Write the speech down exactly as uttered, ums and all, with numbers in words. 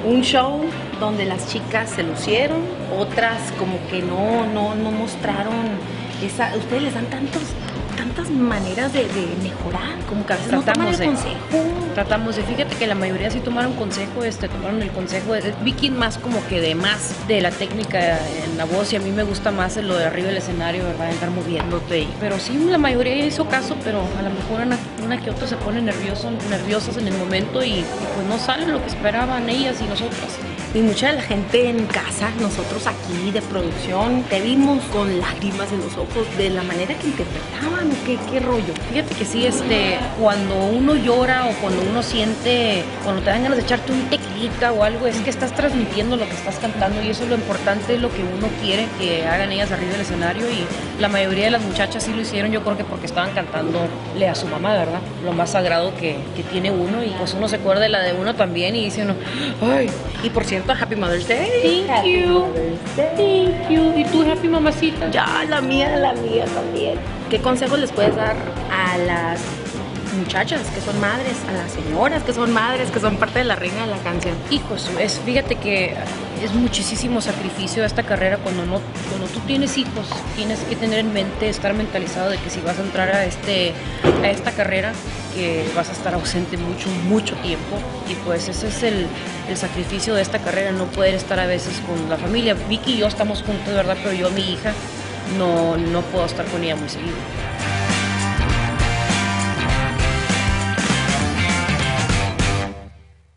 un show donde las chicas se lucieron, otras como que no, no, no mostraron esa, ustedes les dan tantos, tantas maneras de, de mejorar, como que a veces no toman el de, consejo. Tratamos de, fíjate que la mayoría sí tomaron consejo, este, tomaron el consejo de Vicky, más como que de más de la técnica en la voz, y a mí me gusta más lo de arriba del escenario, ¿verdad? Estar moviéndote. Pero sí, la mayoría hizo caso, pero a lo mejor una, una que otra se pone nervioso, nerviosas en el momento y, y pues no sale lo que esperaban ellas y nosotras. Y mucha de la gente en casa, nosotros aquí de producción, te vimos con lágrimas en los ojos de la manera que interpretaban, o qué, qué rollo. Fíjate que sí, este, cuando uno llora o cuando uno siente, cuando te dan ganas de echarte un tequilita o algo, es que estás transmitiendo lo que estás cantando, y eso es lo importante, lo que uno quiere que hagan ellas arriba del escenario, y la mayoría de las muchachas sí lo hicieron, yo creo que porque estaban cantándole a su mamá, ¿verdad? Lo más sagrado que, que tiene uno, y pues uno se acuerda de la de uno también y dice uno, ay, y por cierto, Happy Mother's Day. Thank Happy you. Mother's Day. Thank you. ¿Y tú, Happy mamacita? Ya, la mía, la mía también. ¿Qué consejos les puedes dar a las muchachas que son madres, a las señoras que son madres, que son parte de la reina de la canción? Hijos, es, fíjate que es muchísimo sacrificio esta carrera. Cuando no, cuando tú tienes hijos, tienes que tener en mente, estar mentalizado de que si vas a entrar a, este, a esta carrera, que vas a estar ausente mucho, mucho tiempo, y pues ese es el, el sacrificio de esta carrera, no poder estar a veces con la familia. Vicky y yo estamos juntos, ¿verdad? Pero yo, mi hija, no, no puedo estar con ella muy seguido.